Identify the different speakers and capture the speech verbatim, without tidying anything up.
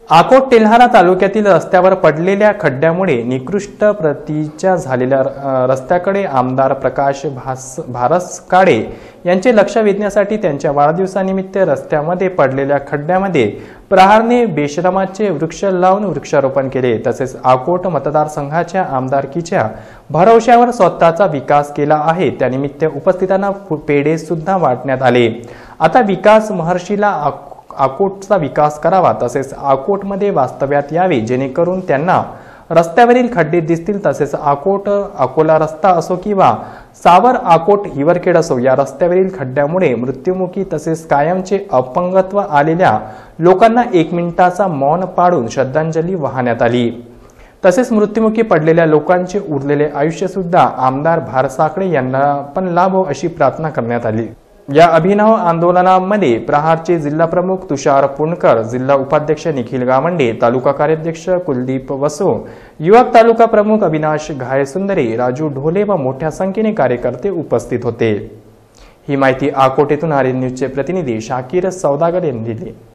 Speaker 1: अकोट तेल्हारा तालुक्यातील रस्त्यावर पडलेल्या खड्ड्यामुळे निकृष्ट प्रतीच्या झालेल्या रस्त्याकडे आमदार प्रकाश भास भारसकाडे यांचे लक्ष वेधण्यासाठी त्यांच्या वाढदिवसानिमित्त रस्त्यामध्ये पडलेल्या खड्ड्यामध्ये प्रहारने बेशरमाचे वृक्ष लावून वृक्षारोपण केले। तसेच अकोट मतदारसंघाच्या आमदारकीच्या भरवशावर स्वतःचा विकास केला आहे। त्यानिमित्त उपस्थितांना पेढे सुद्धा वाटण्यात आले। आता विकास महर्षीला अकोटचा विकास करावा, तसेच अकोटमध्ये वास्तव्यात यावे जेणेकरून त्यांना रस्त्यावरील खड्डे दिसतील। तसेच अकोट अकोला रस्ता असो किंवा सावर अकोट हिवरखेड असो, या रस्त्यावरील खड्ड्यामुळे मृत्युमुखी तसेच कायमचे अपंगत्व आलेल्या लोकांना एक मिनिटाचा मौन पाडून श्रद्धांजली वाहण्यात आली। तसेच मृत्युमुखी पडलेल्या लोकांचे उरलेले आयुष्य सुद्धा आमदार भारसाकडे यांना पण लाभो अशी प्रार्थना करण्यात आली। या अभिनव आंदोलनामध्ये प्रहारचे जिल्हा प्रमुख तुषार पुणकर, जिल्हा उपाध्यक्ष निखिल गावंडे, तालुका कार्याध्यक्ष कुलदीप वसो, युवक तालुका प्रमुख अविनाश घायसुंदरे, राजू ढोले व मोठ्या संख्येने कार्यकर्ते उपस्थित होते। ही माहिती अकोट येथून आर्यन न्यूजचे प्रतिनिधी शाकीर सौदागर यांनी दिली।